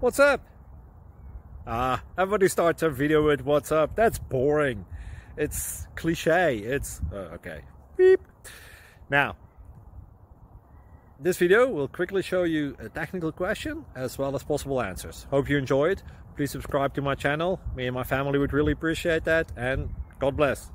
What's up? Everybody starts a video with what's up. That's boring. It's cliche. It's okay. Beep. Now, this video will quickly show you a technical question as well as possible answers. Hope you enjoyed. Please subscribe to my channel. Me and my family would really appreciate that, and God bless.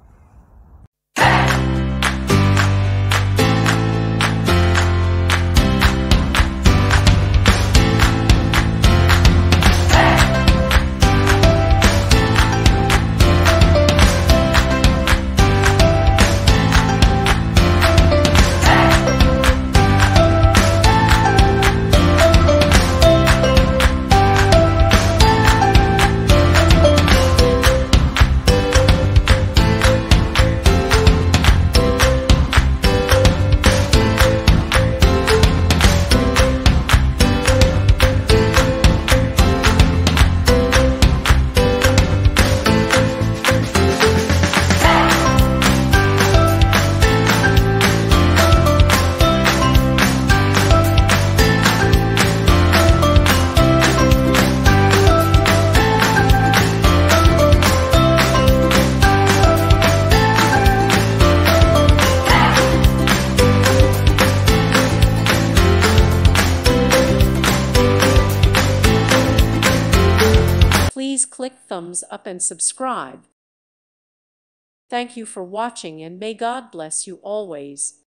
Please click thumbs up and subscribe. Thank you for watching, and may God bless you always.